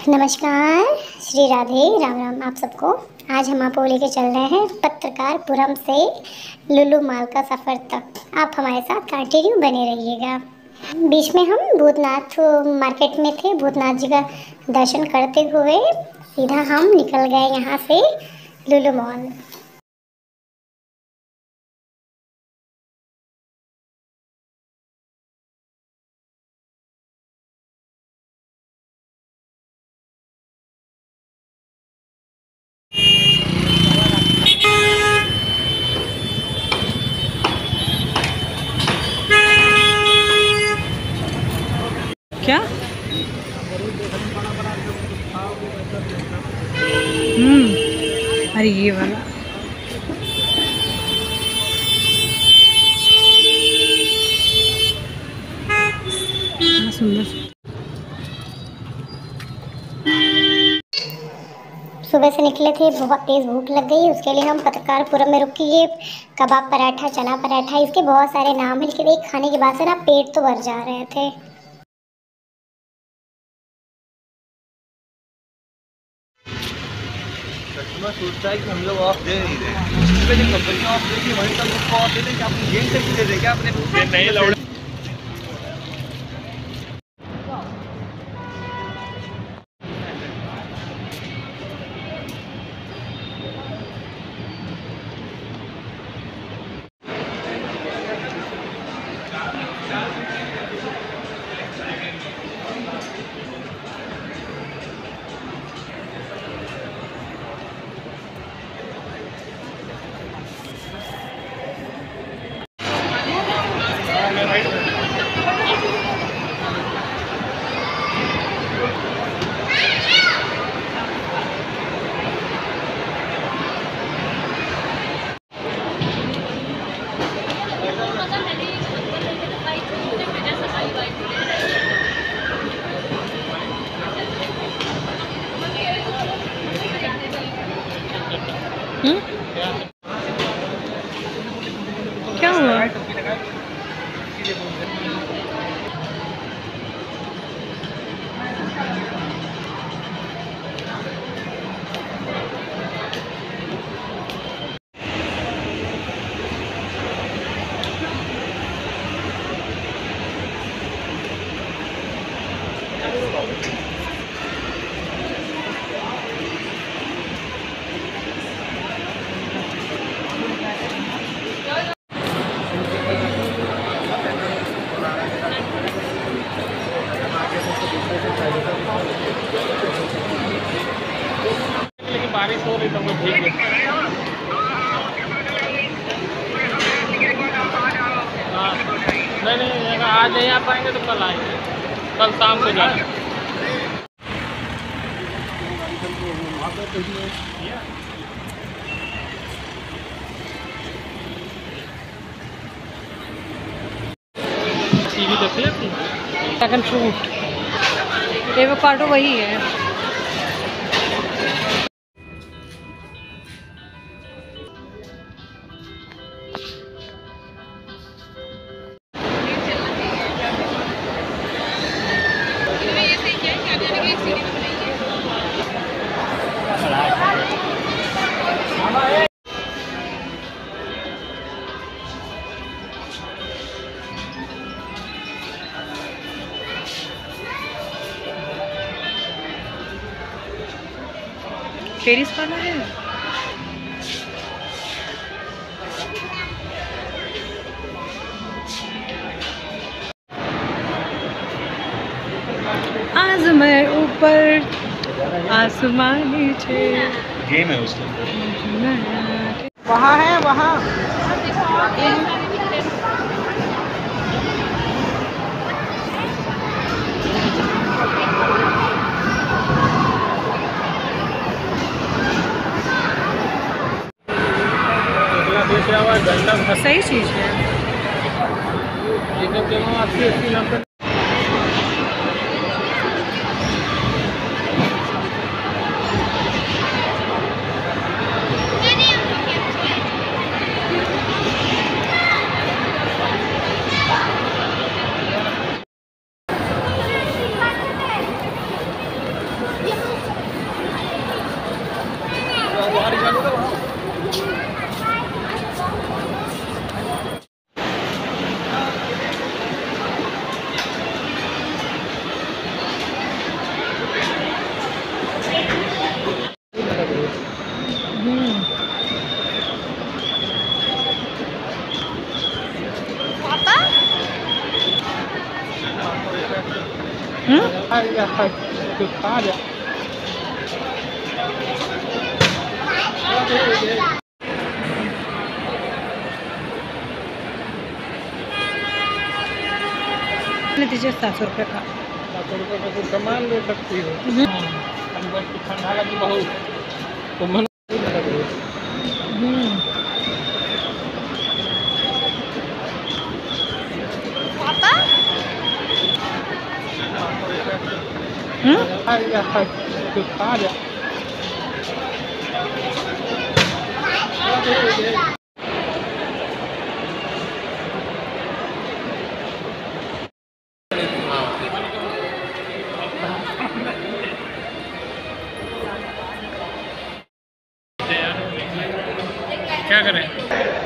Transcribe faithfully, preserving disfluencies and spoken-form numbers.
नमस्कार, श्री राधे, राम राम आप सबको। आज हम आपको लेके चल रहे हैं पत्रकारपुरम से लुलु मॉल का सफ़र तक। आप हमारे साथ कंटिन्यू बने रहिएगा। बीच में हम भूतनाथ मार्केट में थे, भूतनाथ जी का दर्शन करते हुए सीधा हम निकल गए यहाँ से लुलु मॉल। क्या? हम्म अरे ये वाला सुंदर। सुबह से निकले थे, बहुत तेज़ भूख लग गई। उसके लिए हम पत्रकारपुरम में रुके। ये कबाब पराठा, चना पराठा, इसके बहुत सारे नाम है, लेकिन एक खाने के बाद से ना पेट तो भर जा रहे थे। कस्टमर सोचता है कि हम लोग ऑफ दे नहीं रहे, उसमें जो कंपनी ऑफ देगी वहीं तक उसको ऑफ दे दें। क्या अपनी गेम से दे दें क्या अपने नहीं लौड़े। हम्म क्या हुआ? लेकिन बारिश हो रही तो मैं ठीक है। हाँ नहीं नहीं, अगर आज नहीं आ पाएंगे तो कल आएंगे, कल शाम को जाएंगे। टीवी देख लेती ड्रैगन फ्रूट, एवोकाडो वही है। पेरिस वाला है। आज मैं ऊपर आसमान नीचे, गेम है उसके वहाँ है वहाँ। सही चीज़ है। अस्सी अस्सी नब्बे खा तू खा जा। दीजिए सात सौ रुपये का। सात सौ रुपये का कुछ सामान ले सकती हो। अंदर की ठंडा लगी बहुत तो मन लग रही है। खा जा खा तू खा जा। क्या करें?